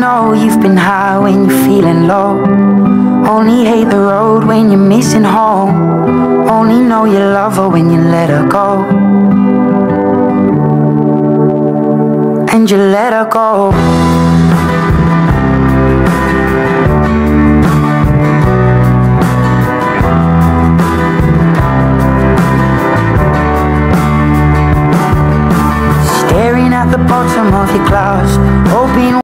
know you've been high when you're feeling low. Only hate the road when you're missing home. Only know you love her when you let her go. And you let her go. Staring at the bottom of your glass,